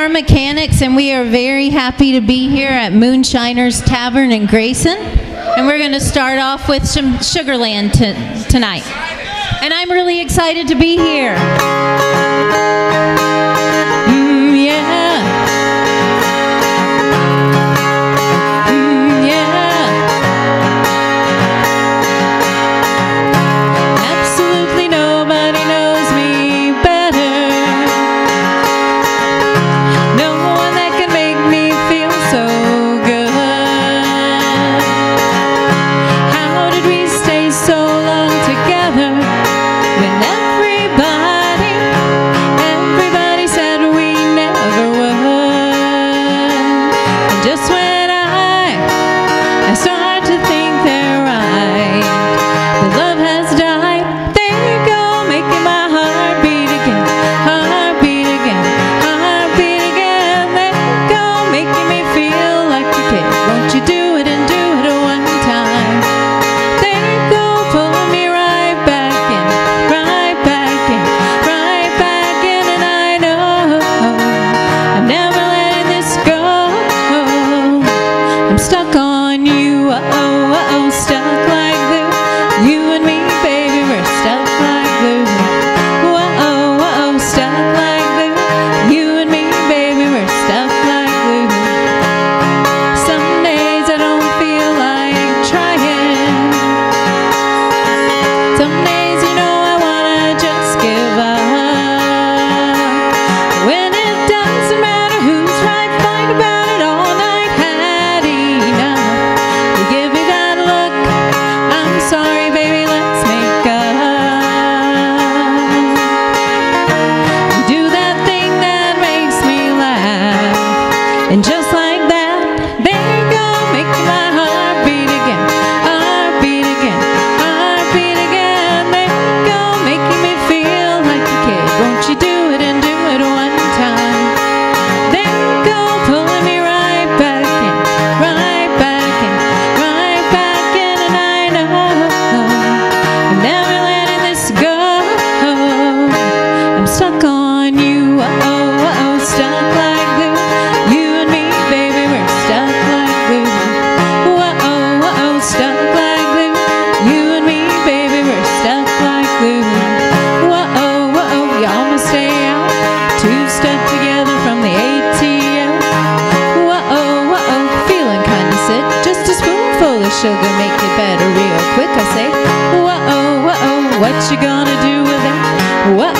are McHanix, and we are very happy to be here at Moonshiners Tavern in Grayson. And we're going to start off with some Sugarland tonight. And I'm really excited to be here. Stuck on you, uh-oh, stuck like glue. You and me, baby, we're stuck like glue. Uh-oh, stuck like glue. You and me, baby, we're stuck like glue. Some days I don't feel like trying. Some days, you know, I wanna just give up. When it doesn't matter who's right, fight about it all night. Sorry, baby, let's make up. You do that thing that makes me laugh, and just like that, there you go, making my heart beat again, heartbeat again, heartbeat again. There you go, making me feel like a kid. Won't you do it and do it one time? There you go, pulling me right back in, right back in, right back in, and I know I'm never letting this go. I'm stuck on you, uh-oh, stuck like glue. You and me, baby, we're stuck like glue. Uh-oh, stuck like glue. You and me, baby, we're stuck like glue. Uh-oh, y'all must stay out. Two stuck together from the ATL. Uh-oh, feeling kinda sick. Just a spoonful of sugar make it better real quick, I say. What you gonna do with that?